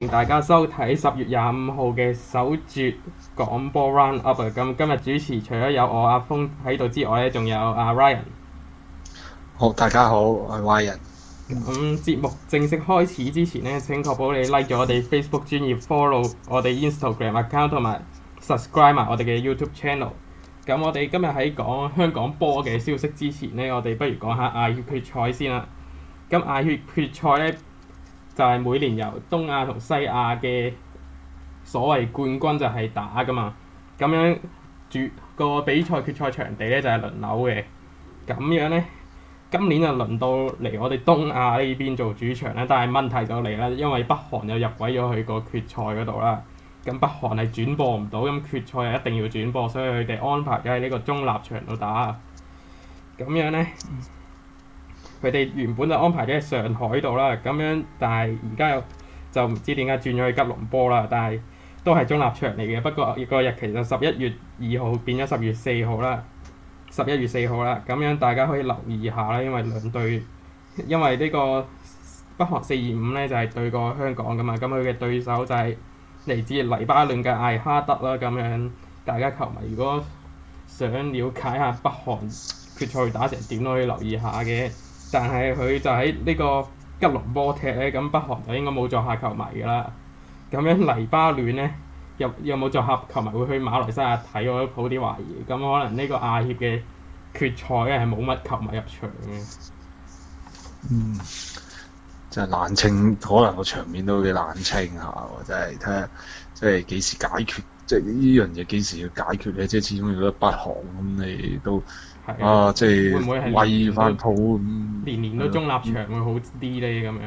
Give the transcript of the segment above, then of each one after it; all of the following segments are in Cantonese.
大家收睇10月25號嘅首節廣播 round up 啊！咁今日主持除咗有我阿峰喺度之外咧，仲有阿 Ryan。 好，大家好，我係 Y 人。 咁節目正式開始之前咧，請確保你 like 咗我哋 Facebook 專頁 ，follow 我哋 Instagram account 同埋 subscribe 埋我哋嘅 YouTube channel。咁我哋今日喺講香港波嘅消息之前咧，我哋不如講下亞協決賽先啦。咁亞協決賽咧，就係每年由東亞同西亞嘅所謂冠軍就係打噶嘛，咁樣個比賽決賽場地咧就係輪流嘅，咁樣咧今年就輪到嚟我哋東亞呢邊做主場啦，但係問題就嚟啦，因為北韓又入位咗去個決賽嗰度啦，咁北韓係轉播唔到，咁決賽係一定要轉播，所以佢哋安排咗喺呢個中立場度打，咁樣咧。佢哋原本就安排咗喺上海度啦，咁樣，但係而家又就唔知點解轉咗去吉隆坡啦，但係都係中立場嚟嘅，不過個日期就11月2號變咗11月4號啦，11月4號啦，咁樣大家可以留意下啦，因為兩隊，因為呢個北韓425咧就係對過香港噶嘛，咁佢嘅對手就係嚟自黎巴嫩嘅艾哈德啦，咁樣大家球迷如果想了解下北韓決賽打成點都可以留意下嘅。但係佢就喺呢個吉隆坡踢咧，咁北韓就應該冇作客球迷㗎啦。咁樣黎巴嫩咧，有冇作客球迷會去馬來西亞睇？我都抱啲懷疑。咁可能呢個亞協嘅決賽咧係冇乜球迷入場嘅。 真係冷清，可能個場面都幾冷清下喎，真係睇下，即係幾時解決，即係呢樣嘢幾時要解決咧？即係始終如果北韓咁，你都即係會唔會係威翻鋪咁？ 年年都中立場會好啲咧？咁樣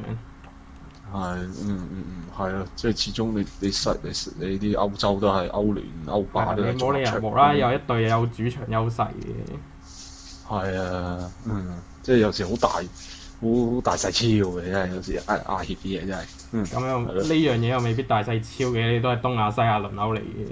係咯，即係始終你啲歐洲都係歐聯、歐霸都係你冇理由無啦有一隊有主場優勢嘅。 係啊，即係有時好大細超嘅，真係有時亞協啲嘢真係。 咁樣呢樣嘢又未必大細超嘅，你都係東亞西亞輪流嚟嘅。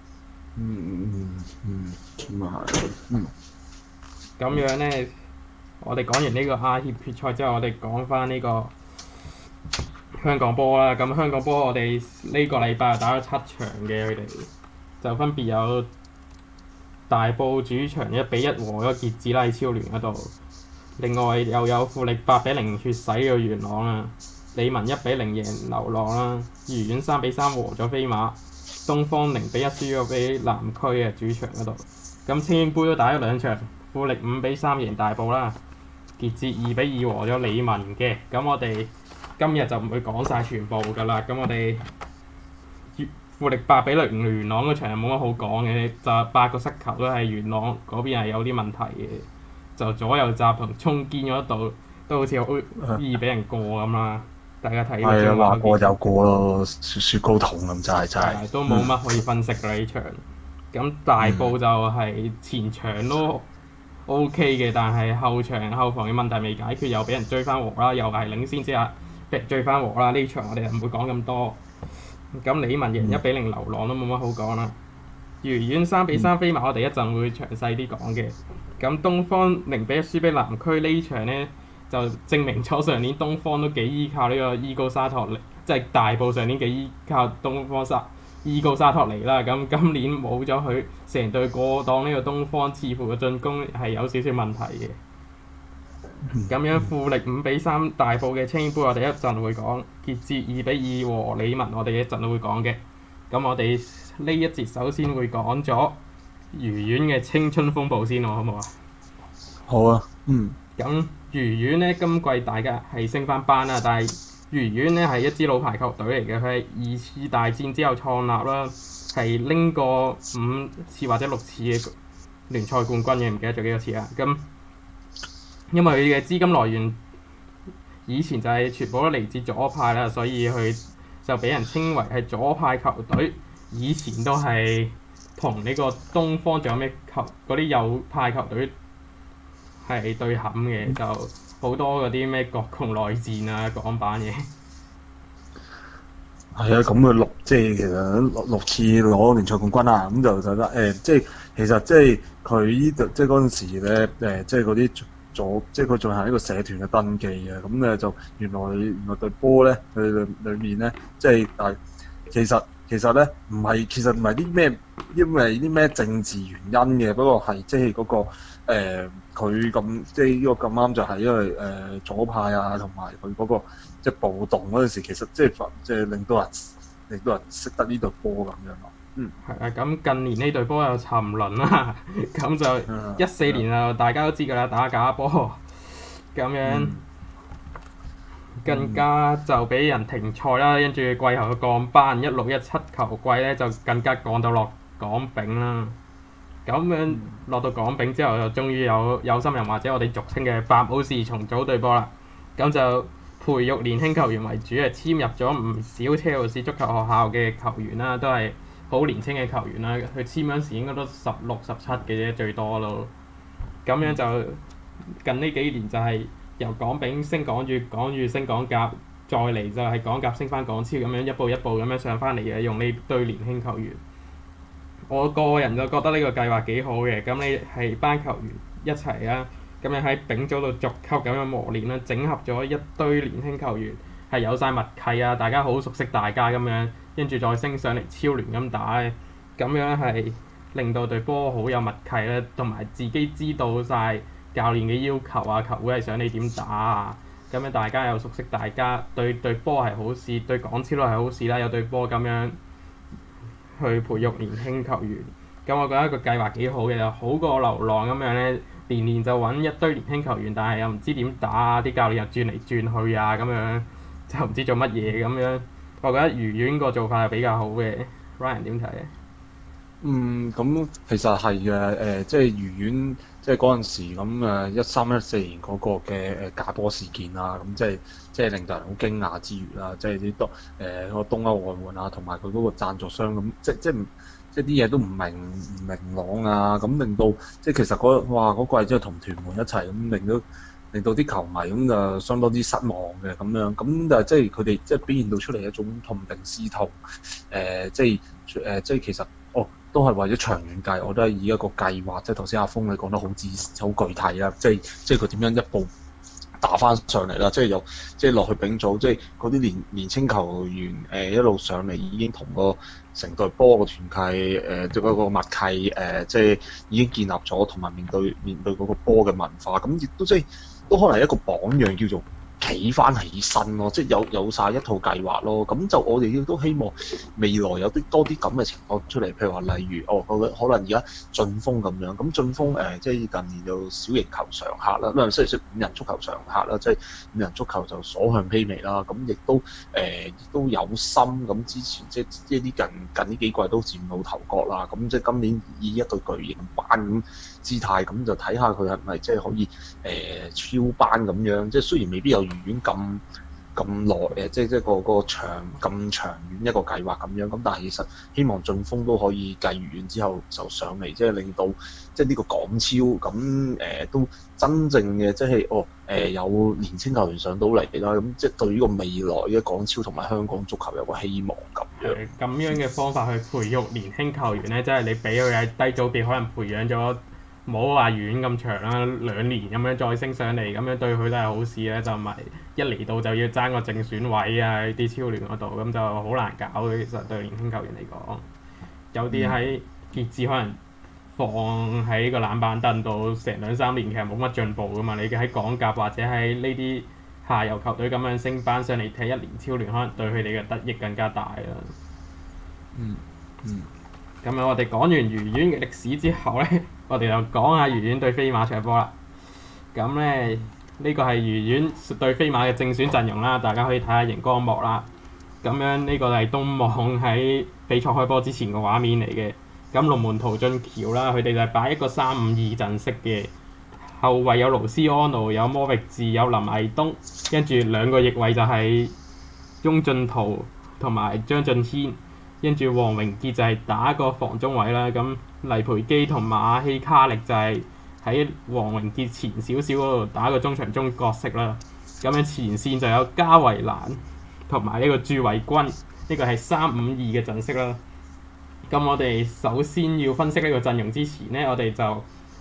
咁啊係。 咁樣咧，我哋講完呢個亞協決賽之後，我哋講翻呢個香港波啦。咁香港波我哋呢個禮拜打咗7場嘅，佢哋就分別有大埔主場1-1和咗傑志拉超聯嗰度，另外又有富力8-0血洗咗元朗啦，理文1-0贏流浪啦，愉園3-3和咗飛馬，東方0-1輸咗俾南區嘅主場嗰度。咁青英杯都打咗2場。富力5-3贏大埔啦，傑志2-2和咗理文嘅。咁我哋今日就唔會講晒全部㗎啦。咁我哋富力8-0元朗嗰場冇乜好講嘅，就8個失球都係元朗嗰邊係有啲問題嘅，就左右閘同衝堅嗰度都好似好易俾人過咁啦。大家睇係啊，話過就過咯，雪糕筒咁真係。 都冇乜可以分析㗎呢場。咁大埔就係前場都O.K. 嘅，但係後防嘅問題未解決，又俾人追翻和啦，又係領先之下俾人追翻和啦。呢場我哋唔會講咁多。咁理文贏1-0流浪都冇乜好講啦。愉園3-3飛馬，我哋一陣會詳細啲講嘅。咁東方0-1輸俾南區呢場呢，就證明咗上年東方都幾依靠呢個伊高沙托尼，即係大埔上年幾依靠伊高沙托尼啦，咁今年冇咗佢，成隊過檔呢個東方，似乎嘅進攻係有少少問題嘅。咁樣富力5-3大埔嘅青杯，我哋一陣會講；傑志2-2和理文，我哋一陣都會講嘅。咁我哋呢一節首先會講咗愉園嘅青春風暴先，好唔好啊？ 好啊， 咁愉園呢，今季大家係升翻班啦，但係愉園咧係一支老牌球隊嚟嘅，佢係2次大戰之後創立啦，係拎過5次或者6次嘅聯賽冠軍嘅，唔記得咗幾多次啦。咁因為佢嘅資金來源以前就係全部都嚟自左派啦，所以佢就俾人稱為係左派球隊。以前都係同呢個東方仲有咩嗰啲右派球隊係對冚嘅，就好多嗰啲咩國共內戰啊港版嘢。 係啊，咁佢即係其實六次攞聯賽冠軍啦，咁就得即係其實即係佢呢度即係嗰陣時咧即係嗰啲咗，即係佢進行一個社團嘅登記嘅。咁咧就原來隊波咧，佢裏面咧，即係其實咧唔係啲咩，因為啲咩政治原因嘅，不過係即係嗰個佢咁即係呢個咁啱就係因為左派啊，同埋佢嗰個即係暴動嗰陣時，其實即係令到人識得呢隊波咁樣咯。 係啊，咁近年呢隊波又沉淪啦，咁就14年啊，大家都知㗎啦，打假波咁樣，更加就俾人停賽啦，跟住季後嘅降班16-17球季咧就更加降到落港丙啦。咁樣落到港丙之後，就終於有心人或者我哋俗稱嘅白武士重組隊波啦。咁就培育年輕球員為主，係簽入咗唔少車路士足球學校嘅球員啦，都係好年輕嘅球員啦。佢簽嗰陣時應該都16、17嘅啫，最多咯。咁樣就近呢幾年就係由港丙升港乙，港乙升港甲，再嚟就係港甲升翻港超，咁樣一步一步咁樣上翻嚟嘅，用呢堆年輕球員。我個人就覺得呢個計劃幾好嘅，咁你係班球員一齊啦，咁你喺丙組度逐級咁樣磨練啦，整合咗一堆年輕球員，係有晒默契啊，大家好熟悉大家咁樣，跟住再升上嚟超聯咁打咧，咁樣係令到隊波好有默契啦，同埋自己知道晒教練嘅要求啊，球會係想你點打啊，咁樣大家又熟悉大家，對波係好事，對港超都係好事啦，有隊波咁樣去培育年輕球員，咁我覺得個計劃幾好嘅，就好過流浪咁樣咧，年年就揾一堆年輕球員，但係又唔知點打啊，啲教練又轉嚟轉去啊，咁樣就唔知做乜嘢咁樣。我覺得愉園個做法係比較好嘅 ，Ryan 點睇咧？ 咁其實係嘅，即係愉園，即係嗰陣時咁13-14年嗰個嘅假波事件啦，咁即係令到人好驚訝之餘啦，即係啲個東歐外援啊，同埋佢嗰個贊助商咁，即係啲嘢都唔明朗啊，咁令到即係其實嗰季即係同屯門一齊咁，令到啲球迷咁就相當之失望嘅咁樣，咁但係即係佢哋即係表現到出嚟一種痛定思痛，即係其實都係為咗長遠計，我都係以一個計劃，即係頭先阿峰你講得好具體啦，即係佢點樣一步打翻上嚟啦，即係落去丙組，即係嗰啲年青球員一路上嚟已經同個成隊波個團契即係嗰個默契即係已經建立咗，同埋面對嗰個波嘅文化，咁亦都即係都可能係一個榜樣，叫做企翻起身咯，即係有晒一套計劃咯。咁就我哋亦都希望未來有多啲咁嘅情況出嚟，譬如話例如可能而家晉峰咁樣，咁晉峰即係近年就小型球常客啦，咁即係五人足球常客啦，即係五人足球就所向披靡啦。咁亦都有心咁之前即係啲近呢幾季都佔到頭角啦。咁即係今年以一隊巨型班咁姿態，咁就睇下佢係咪即係可以超班咁樣。即係雖然未必有愉園咁耐即係個咁長遠一個計劃咁樣，咁但係其實希望晉峰都可以繼愉園之後就上嚟，即係令到即係呢個港超咁都真正嘅即係有年青球員上到嚟啦，咁即係對呢個未來嘅港超同埋香港足球有個希望咁樣。 咁樣嘅方法去培育年輕球員咧，即係你俾佢喺低組別可能培養咗。冇話遠咁長啦，2年咁樣再升上嚟，咁樣對佢都係好事咧。就唔係一嚟到就要爭個正選位啊，啲超聯嗰度咁就好難搞嘅。其實對年輕球員嚟講，有啲喺傑志可能放喺個冷板凳度成2-3年，其實冇乜進步噶嘛。你喺港甲或者喺呢啲下游球隊咁樣升班上嚟踢1年超聯，可能對佢哋嘅得益更加大啦。咁樣我哋講完愉園嘅歷史之後咧，我哋就講下愉園對飛馬場波啦。咁咧呢個係愉園對飛馬嘅正選陣容啦，大家可以睇下熒光幕啦。咁樣呢個係東網喺比賽開波之前嘅畫面嚟嘅。咁龍門陶俊橋啦，佢哋就係擺一個3-5-2陣式嘅，後衞有盧斯安奴、有摩域治、有林毅東，跟住2個翼位就係翁俊圖同埋張俊軒。跟住黃榮傑就係打個防中位啦，咁黎培基同馬希卡力就係喺黃榮傑前少少嗰度打個中場中角色啦。咁樣前線就有加維蘭同埋呢個朱偉軍，呢個係3-5-2嘅陣式啦。咁我哋首先要分析呢個陣容之前呢，我哋就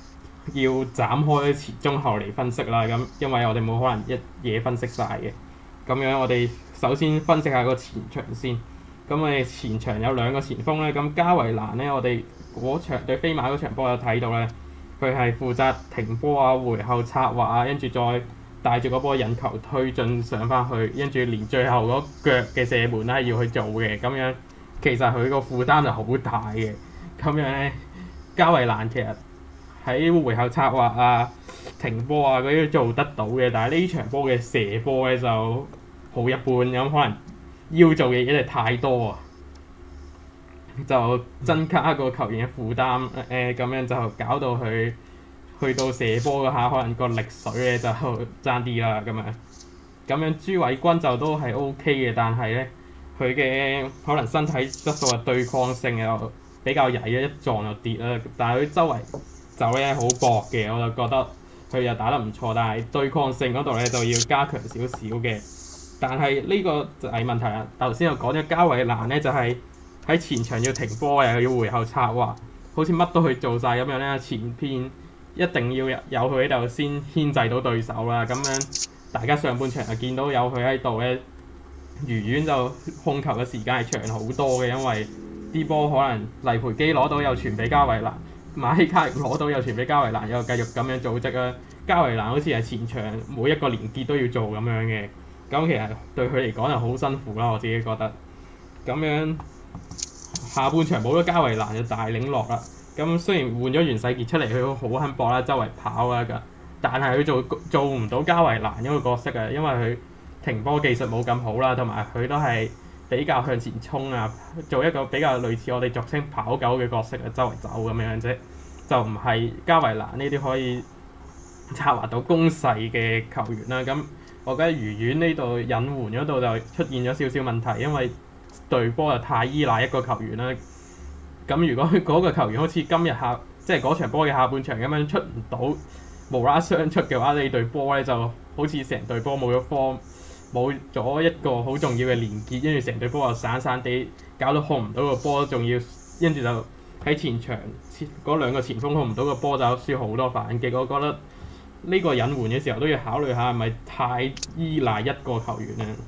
要斬開前中後嚟分析啦。咁因為我哋冇可能一嘢分析晒嘅。咁樣我哋首先分析下個前場先。咁我哋前場有兩個前鋒咧，咁加維蘭咧，我哋嗰場對飛馬嗰場波有睇到咧，佢係負責停波啊、回後策劃啊，跟住再帶住嗰波引球推進上翻去，跟住連最後嗰腳嘅射門咧要去做嘅。咁樣其實佢個負擔就好大嘅。咁樣咧，加維蘭其實喺回後策劃啊、停波啊嗰啲做得到嘅，但係呢場波嘅射波咧就好一般，咁可能要做嘅嘢真係太多啊，就增加個球員嘅負擔。咁樣就搞到佢去到射波嗰下，可能個力水咧就爭啲啦。咁樣朱偉軍就都係 OK 嘅，但係咧佢嘅可能身體質素啊、對抗性又比較曳，一撞就跌啦。但係佢周圍走咧好薄嘅，我就覺得佢又打得唔錯，但係對抗性嗰度咧就要加強少少嘅。但係呢個就係問題啦。頭先我講咗加維蘭咧，就係喺前場要停波又要回後策劃，好似乜都去做晒咁樣咧。前邊一定要有佢喺度先牽制到對手啦。咁樣大家上半場就見到有佢喺度咧，魚丸就控球嘅時間係長好多嘅，因為啲波可能黎培基攞到又傳俾加維蘭，馬希卡攞到又傳俾加維蘭，又繼續咁樣組織啦。加維蘭好似係前場每一個連結都要做咁樣嘅。咁其實對佢嚟講就好辛苦啦，我自己覺得。咁樣下半場冇咗加維蘭就大領落啦。咁雖然換咗袁世傑出嚟，佢好肯搏啦，周圍跑啦，但係佢做唔到加維蘭嗰個角色啊，因為佢停波技術冇咁好啦，同埋佢都係比較向前衝啊，做一個比較類似我哋俗稱跑狗嘅角色啊，周圍走咁樣啫，就唔係加維蘭呢啲可以策劃到攻勢嘅球員啦。咁我覺得魚丸呢度引援嗰度就出現咗少少問題，因為隊波就太依賴一個球員啦。咁如果嗰個球員好似今日即係嗰場波嘅下半場咁樣出唔到，無啦啦傷出嘅話，你隊波咧就好似成隊波冇咗方，冇咗一個好重要嘅連結，跟住成隊波又散散地，搞到控唔到個波，仲要跟住就喺前場嗰兩個前鋒控唔到個波，就輸好多反擊。我覺得呢個引援嘅時候都要考慮下係咪太依賴一個球員咧？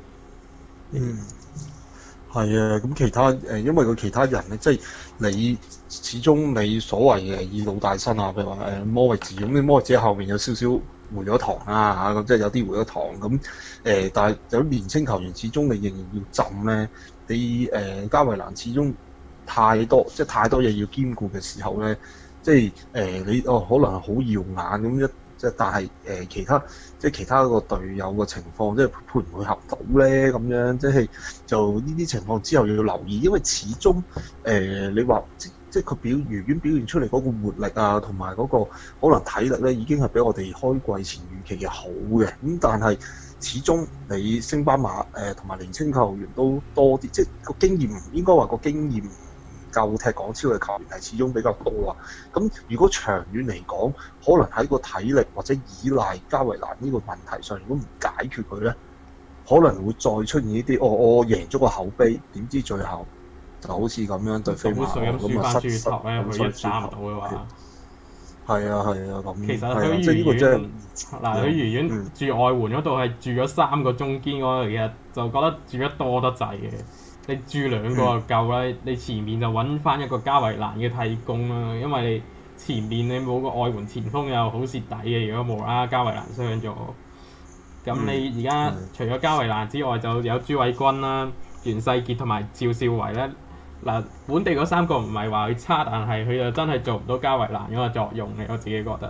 係啊，咁其他因為個其他人咧，即係你始終你所謂嘅以老帶新啊，譬如話摩域治咁，你摩域治後面有少少回咗堂啦嚇，咁即係有啲回咗堂咁但係有年青球員始終你仍然要浸咧，你加維蘭始終太多太多嘢要兼顧嘅時候咧，即係你可能係好耀眼咁即係但係其他個隊友嘅情況，即係配唔配合到咧咁樣，即就呢啲情況之後要留意，因為始終你話即係佢魚丸表現出嚟嗰個活力啊，同埋嗰個可能體力咧，已經係比我哋開季前預期嘅好嘅。咁但係始終你升班馬同埋年青球員都多啲，即係個經驗應該話個經驗夠踢港超嘅球員係始終比較多啊。咁如果長遠嚟講，可能喺個體力或者依賴加維蘭呢個問題上，如果唔解決佢咧，可能會再出現呢啲我贏咗個口碑，點知最後就好似咁樣對飛馬咁啊失頭咧，佢一打唔到嘅話，係啊咁。其實佢魚丸嗱，佢魚丸住外援嗰度係住咗3個中堅嗰度，其實就覺得住得多得滯嘅。你住2個就夠啦，你前面就揾翻一個加維蘭嘅替工啦，因為你前面你冇個外援前鋒又好蝕底嘅，如果無啦啦加維蘭傷咗。咁你而家除咗加維蘭之外，就有朱偉軍啦、袁世傑同埋趙少維咧。嗱，本地嗰3個唔係話佢差，但係佢就真係做唔到加維蘭嗰個作用嘅，我自己覺得。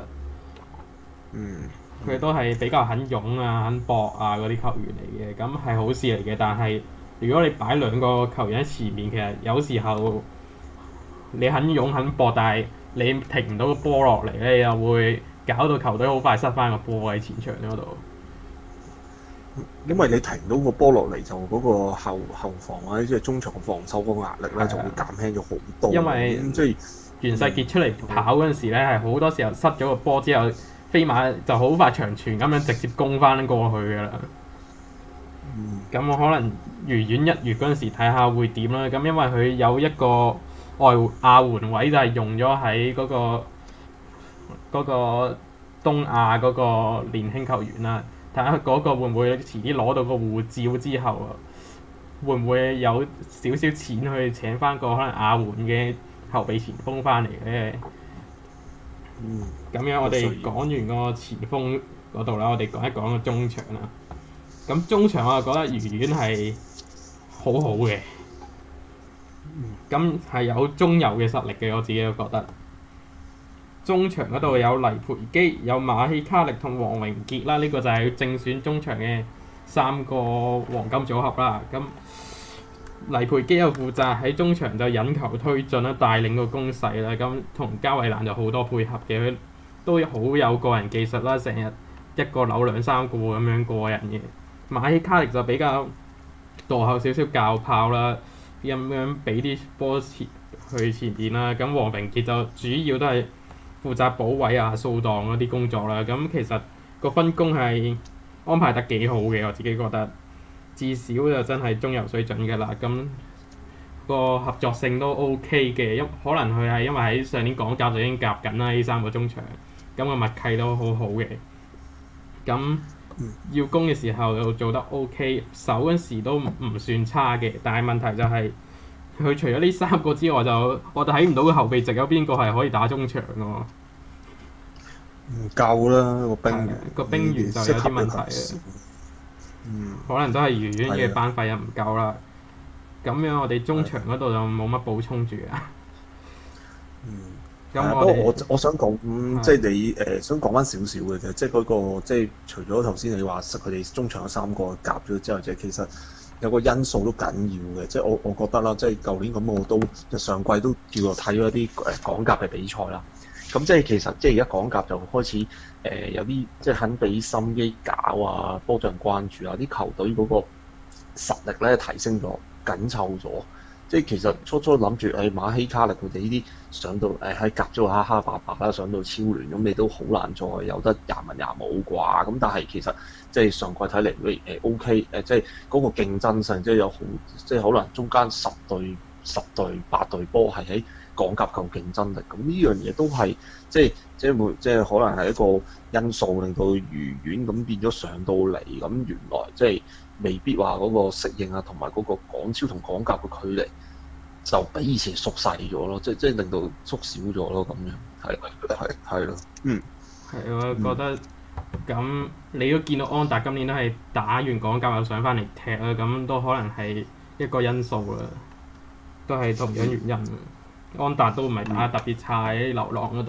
佢都係比較肯勇啊、肯搏啊嗰啲球員嚟嘅，咁係好事嚟嘅。但係如果你擺2個球員喺前面，其實有時候你肯勇肯搏，但係你停唔到個波落嚟咧，又會搞到球隊好快失翻個波喺前場嗰度。 因為你停到個波落嚟，就嗰個後防或者即係中場嘅防守嗰個壓力咧，就會減輕咗好多。 因為即係袁世傑出嚟跑嗰陣時咧，係好多時候失咗個波之後，飛馬就好快長傳咁樣直接攻翻過去㗎啦。咁我可能魚丸1月嗰陣時睇下會點啦。咁因為佢有一個亞援位就係用咗喺嗰個嗰個東亞嗰個年輕球員啦，睇下嗰個會唔會遲啲攞到個護照之後啊，會唔會有少少錢去請翻個可能亞援嘅後備前鋒翻嚟咧？咁樣我哋講完個前鋒嗰度啦，我哋講一講個中場啦。咁中場我就覺得魚丸係好好嘅，咁係有中游嘅實力嘅，我自己都覺得。中場嗰度有黎培基、有馬希卡力同黃榮傑啦，呢、個就係正選中場嘅3個黃金組合啦。咁黎培基又負責喺中場就引球推進啦，帶領個攻勢啦。咁同加維蘭就好多配合嘅，佢都好有個人技術啦，成日一個扭2-3個咁樣過人嘅。馬希卡力就比較墮後少少教炮啦，咁樣俾啲波去前邊啦。咁黃榮傑就主要都係負責補位啊、掃檔嗰啲工作啦。咁其實個分工係安排得幾好嘅，我自己覺得。至少就真係中游水準嘅啦。咁個合作性都 OK 嘅，可能佢係因為喺上年港甲就已經夾緊啦，呢3個中場，咁個默契都好好嘅。咁要攻嘅時候又做得 OK， 守嗰時都唔算差嘅。但係問題就係、佢除咗呢3個之外，我睇唔到個後備席有邊個係可以打中場嘅喎。 唔夠啦， 個兵員就有啲問題嘅。可能都係魚丸嘅班費又唔夠啦。咁樣我哋中場嗰度就冇乜補充住啊。 不過我想講，即係你想講翻少少嘅啫，即係嗰個即係除咗頭先你話佢哋中場有3個夾咗之後，即係其實有個因素都緊要嘅，即係我覺得啦，即係舊年咁我都上季都叫做睇咗一啲港甲嘅比賽啦。咁即係其實即係而家港甲就開始有啲即係肯俾心機搞啊，多咗人關注啊，啲球隊嗰個實力咧提升咗，緊湊咗。即係其實初諗住馬希卡力佢哋呢啲上到喺甲組哈哈白白啦，上到超聯咁你都好難再有得25啩。咁但係其實即係上季睇嚟OK 即係嗰個競爭性即係有好即係可能中間10隊8隊波係喺港甲夠競爭力。咁呢樣嘢都係即係可能係一個因素令到魚丸咁變咗上到嚟。咁原來即係未必話嗰個適應啊，同埋嗰個港超同港甲嘅距離就比以前縮細咗咯，即係令到縮小咗咯，咁樣係咯， 係我覺得咁你都見到安達今年都係打完港甲又上翻嚟踢啦，咁都可能係一個因素啦，都係同樣原因。安達都唔係打得特別差喺流浪嗰度。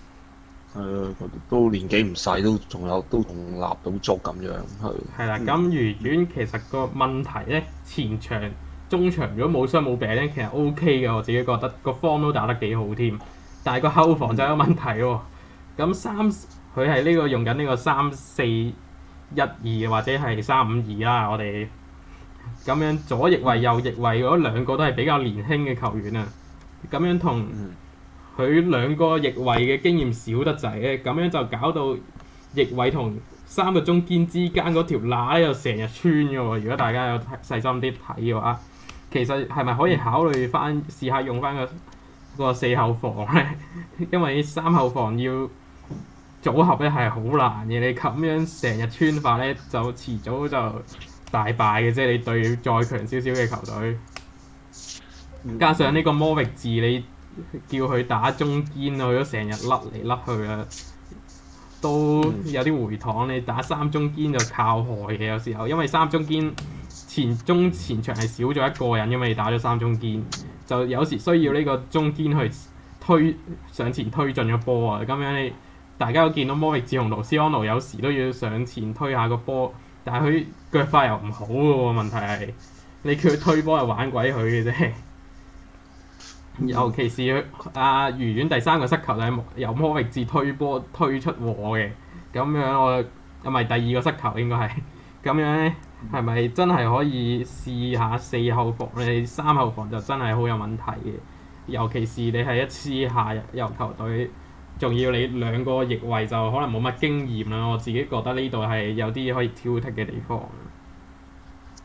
都年紀唔細，都仲立到足咁樣， 係啦，咁魚丸其實個問題咧，前場、中場如果冇傷冇病咧，其實 OK 嘅，我自己覺得個 form 都打得幾好添。但係個後防就有問題喎。咁佢係呢個用緊呢個3-4-1-2或者係3-5-2啦，我哋咁樣左翼位、右翼位嗰2個都係比較年輕嘅球員啊。咁樣同佢2個翼位嘅經驗少得滯咧，咁樣就搞到翼位同3個中堅之間嗰條罅又成日穿嘅喎。如果大家有細心啲睇嘅話，其實係咪可以考慮翻試下用翻個4後防咧？因為3後防要組合咧係好難嘅，你咁樣成日穿法咧，就遲早就大敗嘅啫。你對再強少少嘅球隊，加上呢個摩域治你叫佢打中堅，佢都成日甩嚟甩去啦，都有啲回堂。你打3中堅就靠害嘅，有時候因為3中堅前場係少咗1個人，因為你打咗3中堅，就有時需要呢個中堅去上前推進個波啊。咁樣大家都見到摩域治同盧斯安奴有時都要上前推下個波，但係佢腳法又唔好嘅喎。問題係你叫佢推波係玩鬼佢嘅啫。尤其是魚丸第3個失球就係由摩域治推波推出禍嘅，咁樣唔係第2個失球應該係咁樣咧，係咪真係可以試下4後防咧？3後防就真係好有問題嘅，尤其是你係一支下游球隊，仲要你2個翼位就可能冇乜經驗啦。我自己覺得呢度係有啲可以挑剔嘅地方。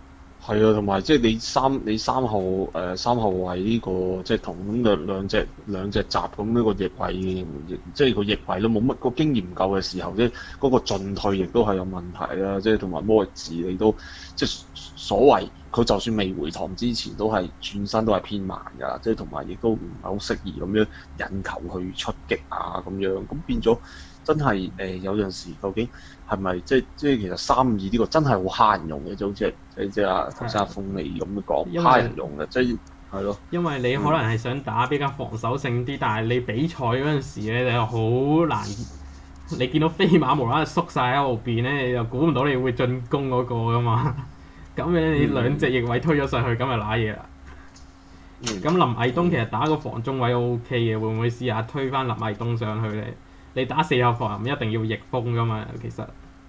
係啊，同埋即係你三後衞呢個即係同咁兩隻閘咁呢個翼位，即係個翼位都冇乜個經驗唔夠嘅時候，即係嗰個進退亦都係有問題啦。即係同埋摩域治你都即係所謂佢就算未回堂之前都係轉身都係偏慢㗎，即係同埋亦都唔係好適宜咁樣引球去出擊啊咁樣，咁變咗。真係有陣時究竟係咪即係其實3-2呢個真係好蝦人用嘅，就好似即係阿頭先阿鋒你咁樣講蝦人用嘅，即係咯。 因為你可能係想打比較防守性啲，但係你比賽嗰陣時咧，你又好難。你見到飛馬無啦啦縮晒喺後邊咧，你又估唔到你會進攻嗰個噶嘛。咁你兩隻翼位推咗上去，咁就揦嘢啦。咁林毅東其實打個防中位 O K 嘅，會唔會試下推翻林毅東上去咧？你打4後防唔一定要逆風噶嘛，其實，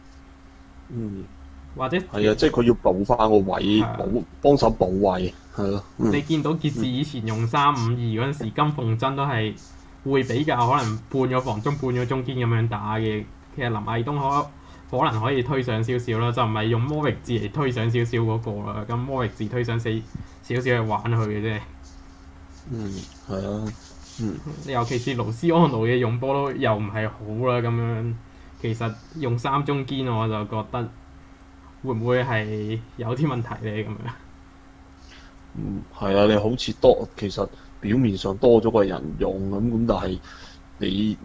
或者係啊，即係佢要補翻個位，幫手補位，係咯。 你見到傑志以前用3-5-2嗰陣時，金鳳珍都係會比較可能半個防中半個中堅咁樣打嘅。其實林毅東可能可以推上少少啦，就唔係用摩域治嚟推上少少嗰個啦。咁摩域治推上少少去玩佢嘅啫。 係啊。 尤其是盧斯安奴嘅用波都又唔係好啦，咁樣其實用3中堅我就覺得會唔會係有啲問題咧咁樣？ 係啊，你好似其實表面上多咗個人用咁，但係你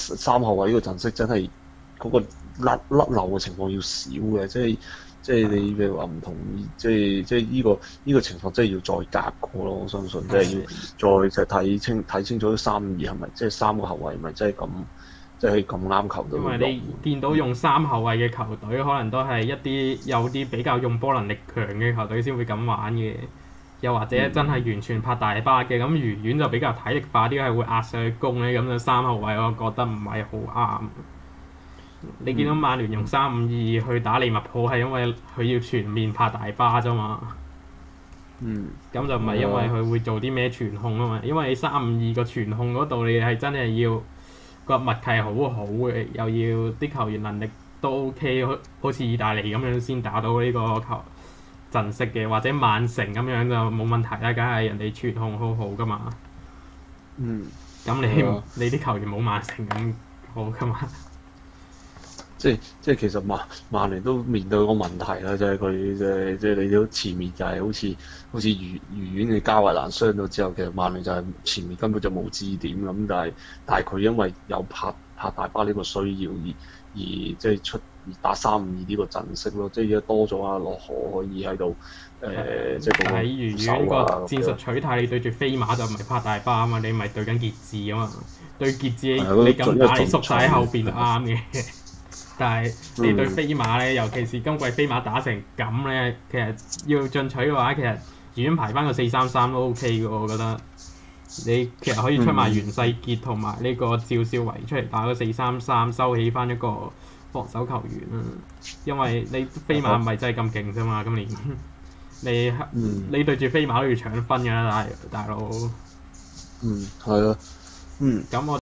3後衞呢個陣式真係嗰個甩漏嘅情況要少嘅，即係你譬如話唔同意，即係呢個情況真係要再夾過咯。我相信即係要再睇清楚3-2係咪即係3個後衞咪真係咁即係咁啱球隊。 因為你見到用3後衞嘅球隊，可能都係一啲有啲比較用波能力強嘅球隊先會咁玩嘅，又或者真係完全拍大巴嘅。咁愉園就比較體力化啲，係會壓上去攻咧。咁就3後衞，我覺得唔係好啱。你見到曼聯用3-5-2去打利物浦係因為佢要全面拍大巴啫嘛，咁就唔係因為佢會做啲咩傳控啊嘛。因為3-5-2個傳控嗰度你係真係要個默契好好嘅，又要啲球員能力都 OK， 好似意大利咁樣先打到呢個球陣式嘅，或者曼城咁樣就冇問題啦，梗係人哋傳控好好噶嘛。咁你啲球員冇曼城咁好噶嘛？ 即係其實曼聯都面對個問題啦，即係佢即係你都前面就係好似愉園嘅加維蘭傷咗之後，其實曼聯就係前面根本就冇支點咁，但係佢因為有拍大巴呢個需要而即係打3-5-2呢個陣式咯，即係而家多咗阿洛河可以喺度即係喺愉園個戰術取態，你對住飛馬就唔係拍大巴啊嘛，你咪對緊傑志啊嘛，對傑志你咁打你縮晒喺後邊就啱嘅。但係你對飛馬咧，尤其是今季飛馬打成咁咧，其實要進取嘅話，其實遠排翻個4-3-3都 OK 嘅，我覺得。你其實可以出埋袁世傑同埋呢個趙少維出嚟打個4-3-3，收起翻一個防守球員啦。因為你飛馬唔係真係咁勁啫嘛，今年你對住飛馬都要搶分㗎啦，大佬。 係啊。 咁我